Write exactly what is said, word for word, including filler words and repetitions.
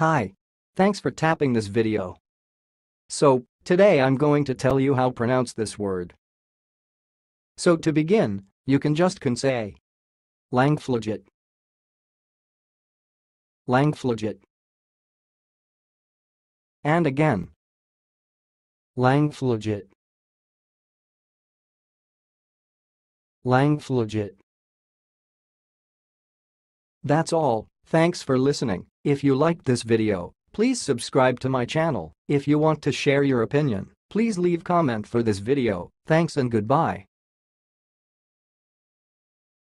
Hi. Thanks for tapping this video. So, today I'm going to tell you how to pronounce this word. So to begin, you can just can say Langfloget. Langfloget. And again. Langfloget. Langfloget. That's all. Thanks for listening. If you liked this video, please subscribe to my channel. If you want to share your opinion, please leave comment for this video. Thanks and goodbye.